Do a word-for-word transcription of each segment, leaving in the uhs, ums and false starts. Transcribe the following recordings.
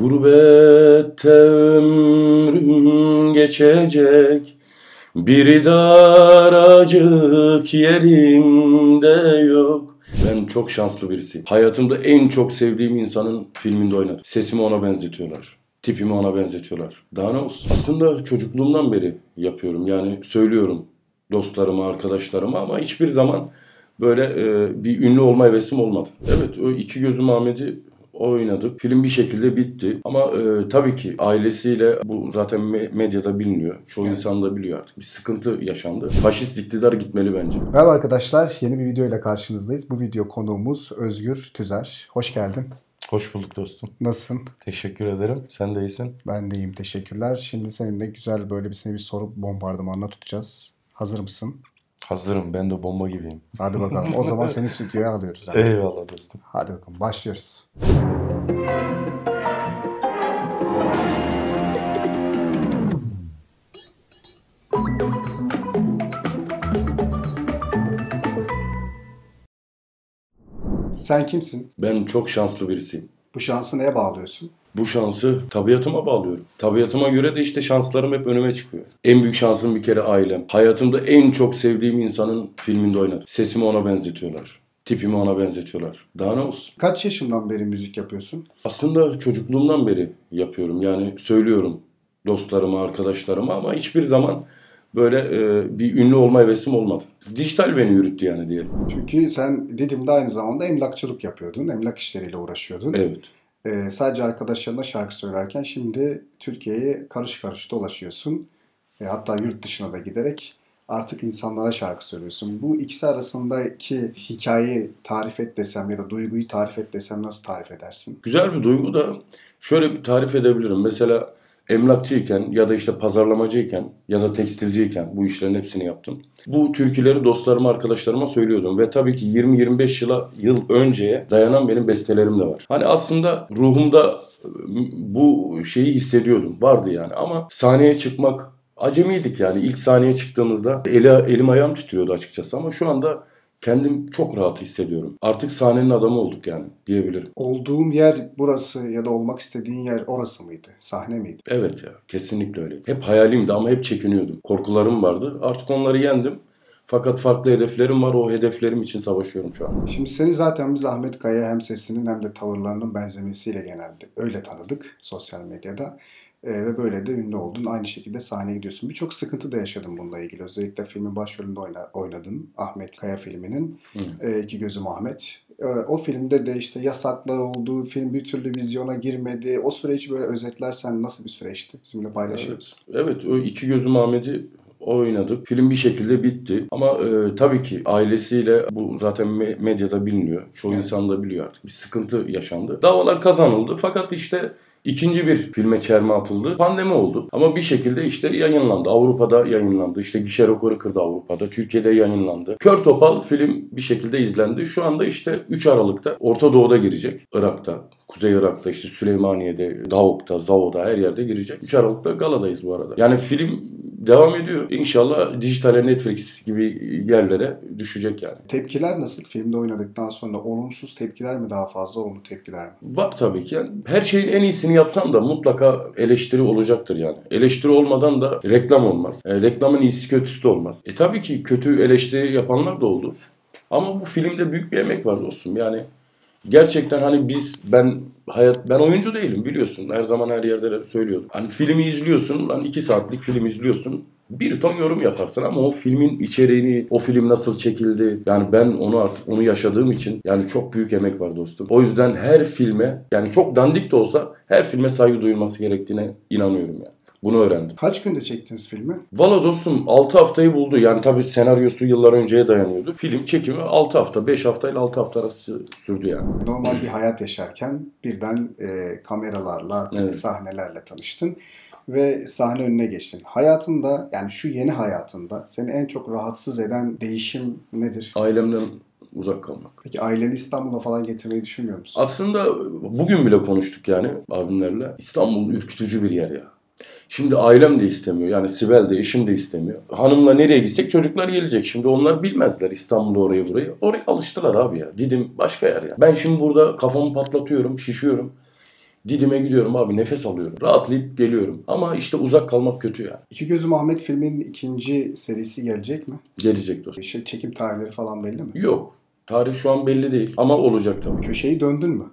Gurbette ömrüm geçecek, bir daracık yerimde yok. Ben çok şanslı birisiyim. Hayatımda en çok sevdiğim insanın filminde oynadım. Sesimi ona benzetiyorlar. Tipimi ona benzetiyorlar. Daha ne olsun? Aslında çocukluğumdan beri yapıyorum. Yani söylüyorum dostlarıma, arkadaşlarıma ama hiçbir zaman böyle e, bir ünlü olma hevesim olmadı. Evet, o İki Gözüm Ahmet'i oynadık. Film bir şekilde bitti. Ama e, tabii ki ailesiyle bu zaten me- medyada biliniyor. Çoğu evet. insan da biliyor artık. Bir sıkıntı yaşandı. Faşist iktidar gitmeli bence. Merhaba arkadaşlar. Yeni bir video ile karşınızdayız. Bu video konuğumuz Özgür Tüzer. Hoş geldin. Hoş bulduk dostum. Nasılsın? Teşekkür ederim. Sen de iyisin. Ben de iyiyim. Teşekkürler. Şimdi seninle güzel böyle bir seni bir soru bombardımanına tutacağız. Hazır mısın? Hazırım. Ben de bomba gibiyim. Hadi bakalım. O zaman seni stüdyoya alıyoruz. Abi. Eyvallah dostum. Hadi bakalım. Başlıyoruz. Sen kimsin? Ben çok şanslı birisiyim. Bu şansı neye bağlıyorsun? Bu şansı tabiatıma bağlıyorum. Tabiatıma göre de işte şanslarım hep önüme çıkıyor. En büyük şansım bir kere ailem. Hayatımda en çok sevdiğim insanın filminde oynadım. Sesimi ona benzetiyorlar. Tipimi ona benzetiyorlar. Daha ne olsun? Kaç yaşından beri müzik yapıyorsun? Aslında çocukluğumdan beri yapıyorum. Yani söylüyorum dostlarıma, arkadaşlarıma ama hiçbir zaman böyle e, bir ünlü olma hevesim olmadı. Dijital beni yürüttü yani diyelim. Çünkü sen Didim'de aynı zamanda emlakçılık yapıyordun. Emlak işleriyle uğraşıyordun. Evet. Ee, sadece arkadaşlarına şarkı söylerken şimdi Türkiye'yi karış karış dolaşıyorsun. E, hatta yurt dışına da giderek artık insanlara şarkı söylüyorsun. Bu ikisi arasındaki hikayeyi tarif et desem ya da duyguyu tarif et desem nasıl tarif edersin? Güzel bir duygu da şöyle bir tarif edebilirim. Mesela emlakçıyken ya da işte pazarlamacıyken ya da tekstilciyken bu işlerin hepsini yaptım. Bu türküleri dostlarıma, arkadaşlarıma söylüyordum ve tabii ki yirmi yirmi beş yıla yıl önceye dayanan benim bestelerim de var. Hani aslında ruhumda bu şeyi hissediyordum. Vardı yani ama sahneye çıkmak acemiydik yani. İlk sahneye çıktığımızda eli, elim ayağım titriyordu açıkçası ama şu anda kendim çok rahat hissediyorum. Artık sahnenin adamı olduk yani diyebilirim. Olduğum yer burası ya da olmak istediğin yer orası mıydı? Sahne miydi? Evet ya, kesinlikle öyle. Hep hayalimdi ama hep çekiniyordum. Korkularım vardı. Artık onları yendim. Fakat farklı hedeflerim var. O hedeflerim için savaşıyorum şu an. Şimdi seni zaten biz Ahmet Kaya hem sesinin hem de tavırlarının benzemesiyle genelde öyle tanıdık sosyal medyada. Ee, ve böyle de ünlü oldun. Aynı şekilde sahneye gidiyorsun. Birçok sıkıntı da yaşadın bununla ilgili. Özellikle filmin başrolünde oyna, oynadın. Ahmet Kaya filminin. E, İki Gözüm Ahmet. E, o filmde de işte yasaklar oldu. Film bir türlü vizyona girmedi. O süreci böyle özetlersen nasıl bir süreçti? Bizimle paylaşır mısın? Evet, evet, o İki Gözüm Ahmet'i oynadık. Film bir şekilde bitti. Ama e, tabii ki ailesiyle bu zaten me- medyada biliniyor. Çoğu evet. insan da biliyor artık. Bir sıkıntı yaşandı. Davalar kazanıldı. Fakat işte İkinci bir filme çelme atıldı. Pandemi oldu. Ama bir şekilde işte yayınlandı. Avrupa'da yayınlandı. İşte gişe rekoru kırdı Avrupa'da. Türkiye'de yayınlandı. Kör Topal film bir şekilde izlendi. Şu anda işte üç Aralık'ta Orta Doğu'da girecek. Irak'ta, Kuzey Irak'ta, işte Süleymaniye'de, Davuk'ta, Zavo'da her yerde girecek. üç Aralık'ta galadayız bu arada. Yani film devam ediyor. İnşallah dijitale, Netflix gibi yerlere düşecek yani. Tepkiler nasıl? Filmde oynadıktan sonra olumsuz tepkiler mi daha fazla, olumlu tepkiler mi? Var tabii ki. Yani her şeyin en iyisini yapsam da mutlaka eleştiri olacaktır yani. Eleştiri olmadan da reklam olmaz. E, reklamın iyisi kötüsü de olmaz. E tabii ki kötü eleştiri yapanlar da oldu. Ama bu filmde büyük bir emek var dostum. Yani gerçekten hani biz ben hayat ben oyuncu değilim biliyorsun. Her zaman her yerde de söylüyordum. Hani filmi izliyorsun, lan iki saatlik film izliyorsun. Bir ton yorum yaparsın ama o filmin içeriğini, o film nasıl çekildi, yani ben onu artık onu yaşadığım için yani çok büyük emek var dostum. O yüzden her filme, yani çok dandik de olsa her filme saygı duyulması gerektiğine inanıyorum yani. Bunu öğrendim. Kaç günde çektiniz filmi? Valla dostum altı haftayı buldu. Yani tabii senaryosu yıllar önceye dayanıyordu. Film çekimi altı hafta, beş hafta ile altı hafta arası sürdü yani. Normal bir hayat yaşarken birden e, kameralarla, artık evet. sahnelerle tanıştın ve sahne önüne geçtin. Hayatında, yani şu yeni hayatında seni en çok rahatsız eden değişim nedir? Ailemden uzak kalmak. Peki aileni İstanbul'a falan getirmeyi düşünmüyor musun? Aslında bugün bile konuştuk yani abimlerle. İstanbul ürkütücü bir yer ya. Şimdi ailem de istemiyor. Yani Sibel de, eşim de istemiyor. Hanımla nereye gitsek çocuklar gelecek. Şimdi onlar bilmezler İstanbul'u, orayı burayı. Oraya alıştılar abi ya. Didim başka yer ya. Ben şimdi burada kafamı patlatıyorum, şişiyorum. Didim'e gidiyorum abi, nefes alıyorum. Rahatlayıp geliyorum. Ama işte uzak kalmak kötü yani. İki Gözüm Ahmet filminin ikinci serisi gelecek mi? Gelecek dostum. İşte çekim tarihleri falan belli mi? Yok. Tarih şu an belli değil. Ama olacak tabii. Köşeyi döndün mü?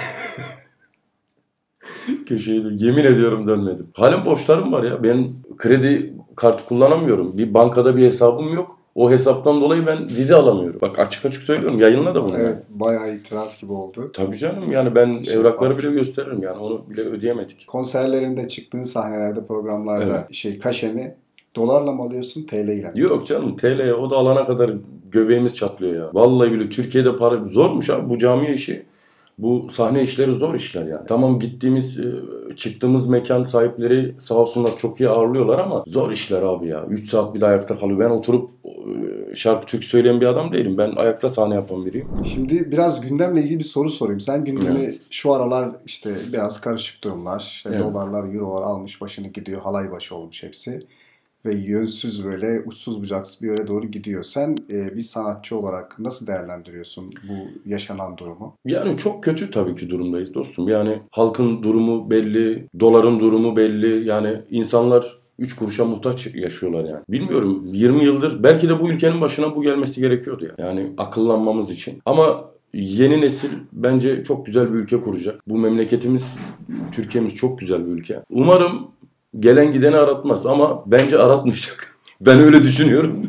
Köşeyi de yemin ediyorum dönmedim. Halen borçlarım var ya. Ben kredi kartı kullanamıyorum. Bir bankada bir hesabım yok. O hesaptan dolayı ben vize alamıyorum. Bak açık açık söylüyorum. Yayınla da bunu. Evet. Bayağı itiraf gibi oldu. Tabii canım. Yani ben Şey evrakları var. bile gösteririm. Yani onu bile ödeyemedik. Konserlerinde çıktığın sahnelerde, programlarda Evet. şey kaşeni dolarla mı alıyorsun, T L ile mi? Yok canım. T L'ye o da alana kadar göbeğimiz çatlıyor ya. Vallahi bile Türkiye'de para zormuş abi. Bu cami işi. Bu sahne işleri zor işler yani. Tamam gittiğimiz, e, çıktığımız mekan sahipleri sağ olsunlar çok iyi ağırlıyorlar ama zor işler abi ya. üç saat bir de ayakta kalıyor. Ben oturup e, şarkı türkü söyleyen bir adam değilim. Ben ayakta sahne yapan biriyim. Şimdi biraz gündemle ilgili bir soru sorayım. Sen gündemi şu aralar işte biraz karışık durumlar. İşte Evet. dolarlar, eurolar almış başını gidiyor. Halay başı olmuş hepsi. Ve yönsüz böyle uçsuz bucaksız bir yere doğru gidiyor. Sen e, bir sanatçı olarak nasıl değerlendiriyorsun bu yaşanan durumu? Yani çok kötü tabii ki durumdayız dostum. Yani halkın durumu belli, doların durumu belli. Yani insanlar üç kuruşa muhtaç yaşıyorlar yani. Bilmiyorum, yirmi yıldır belki de bu ülkenin başına bu gelmesi gerekiyordu ya. Yani akıllanmamız için. Ama yeni nesil bence çok güzel bir ülke kuracak. Bu memleketimiz, Türkiye'miz çok güzel bir ülke. Umarım gelen gideni aratmaz ama bence aratmayacak. Ben öyle düşünüyorum.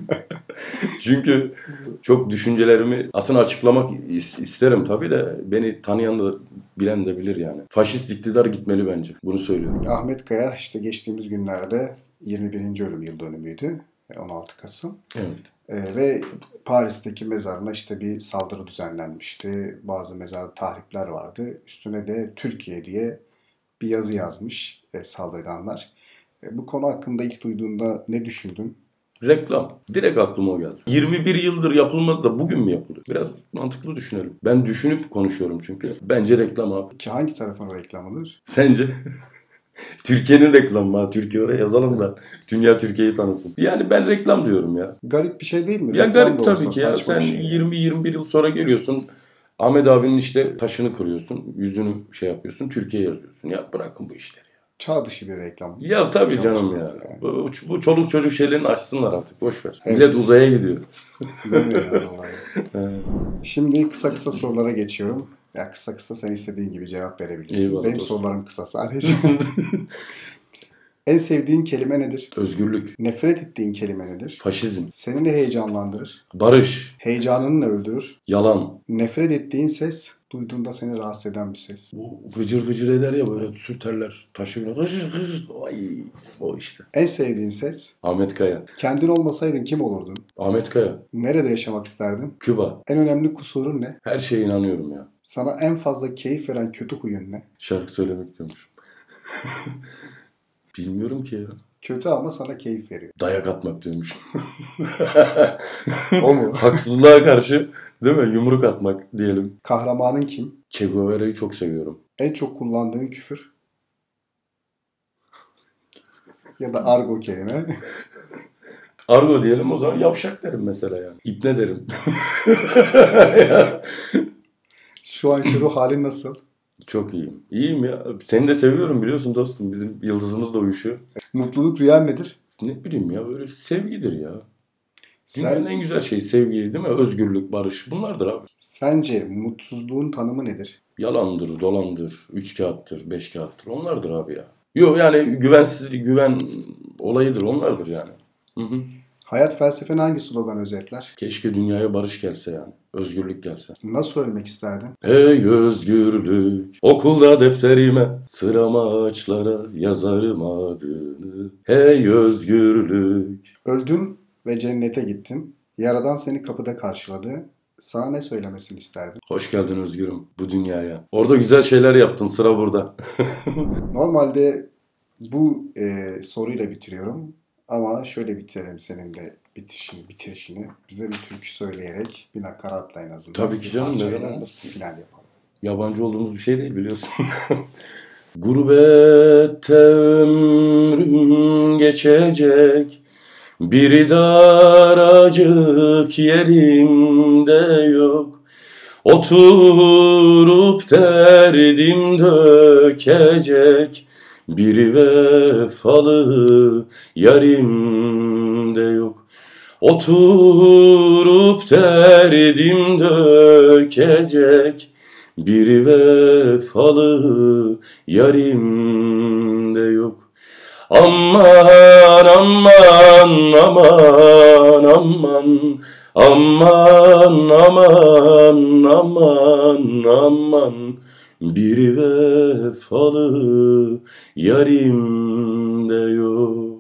Çünkü çok düşüncelerimi aslında açıklamak is- isterim tabii de beni tanıyan da bilen de bilir yani. Faşist iktidar gitmeli bence. Bunu söylüyorum. Ahmet Kaya işte geçtiğimiz günlerde yirmi birinci ölüm yıl dönümüydü. on altı Kasım. Evet. Ee, ve Paris'teki mezarına işte bir saldırı düzenlenmişti. Bazı mezar tahripler vardı. Üstüne de Türkiye diye bir yazı yazmış e, saldırganlar. E, bu konu hakkında ilk duyduğunda ne düşündün? Reklam. Direkt aklıma o geldi. yirmi bir yıldır yapılmadı da bugün mü yapılıyor? Biraz mantıklı düşünelim. Ben düşünüp konuşuyorum çünkü. Bence reklam abi. Ki hangi tarafın reklamıdır? Sence? Türkiye'nin reklamı ha. Türkiye oraya yazalım da dünya Türkiye'yi tanısın. Yani ben reklam diyorum ya. Garip bir şey değil mi? Ya Reklam garip da olsa tabii ki ya. saçma Sen bir şey. yirmi yirmi bir yıl sonra geliyorsun. Ahmet abinin işte taşını kırıyorsun. Yüzünü şey yapıyorsun. Türkiye'ye yazıyorsun. Ya bırakın bu işleri. Çağ dışı bir reklam. Ya tabii Çok canım ya. çalışması yani. Bu, bu çoluk çocuk şeylerini açsınlar artık. Boş ver. Evet. Millet uzaya gidiyor. Değil mi ya, vallahi? Şimdi kısa kısa sorulara geçiyorum. Ya kısa kısa sen istediğin gibi cevap verebilirsin. Eyvallah Benim dostum. sorularım kısa sadece. En sevdiğin kelime nedir? Özgürlük, Nefret ettiğin kelime nedir? faşizm, Seni ne heyecanlandırır? barış, Heyecanını ne öldürür? yalan. Nefret ettiğin ses, duyduğunda seni rahatsız eden bir ses. Bu gıcır gıcır eder ya böyle sürterler. Taşı bile gıcır gıcır. Ay, o işte. En sevdiğin ses, Ahmet Kaya. kendin olmasaydın kim olurdun? Ahmet Kaya. Nerede yaşamak isterdin? Küba. En önemli kusurun ne? Her şeye inanıyorum ya. Sana en fazla keyif veren kötü huyun ne? Şarkı söylemek diyormuş. Bilmiyorum ki ya. Kötü ama sana keyif veriyor. Dayak atmak diyormuş. O mu? Haksızlığa karşı değil mi? Yumruk atmak diyelim. Kahramanın kim? Che Guevara'yı çok seviyorum. En çok kullandığın küfür? Ya da argo kelime. Argo diyelim o zaman yavşak derim mesela yani. İpne derim. Şu anki ruh halin nasıl? Çok iyiyim. İyiyim ya. Seni de seviyorum biliyorsun dostum. Bizim yıldızımız da uyuşuyor. Mutluluk rüyan nedir? Ne bileyim ya böyle sevgidir ya. Sen, Dünyanın en güzel şeyi sevgi değil mi? Özgürlük, barış. Bunlardır abi. sence mutsuzluğun tanımı nedir? Yalandır, dolandır, üç kağıttır, beş kağıttır. Onlardır abi ya. Yok yani güvensizlik, güven olayıdır. Onlardır yani. Hı hı. Hayat felsefeni hangi slogan özetler? Keşke dünyaya barış gelse yani. Özgürlük gelse. Nasıl ölmek isterdin? Hey özgürlük, okulda defterime, sırama ağaçlara yazarım adını. Hey özgürlük. Öldün ve cennete gittin. Yaradan seni kapıda karşıladı. Sana ne söylemesini isterdin? Hoş geldin özgürüm bu dünyaya. Orada güzel şeyler yaptın, sıra burada. Normalde bu e, soruyla bitiriyorum. Ama şöyle bitirelim senin de bitişini, bitirişini. Bize bir türkü söyleyerek bir nakaratla en azından. Tabii ki canım, Bir neden parçayla olmasın? final yapalım. Yabancı olduğumuz bir şey değil biliyorsun. Gurbette ömrüm geçecek, bir daracık yerimde yok. Oturup derdim dökecek bir vefalı yarim de yok. Oturup derdim dökecek bir vefalı yarim de yok. Aman aman aman aman aman aman aman aman bir vefalı yarim de yok.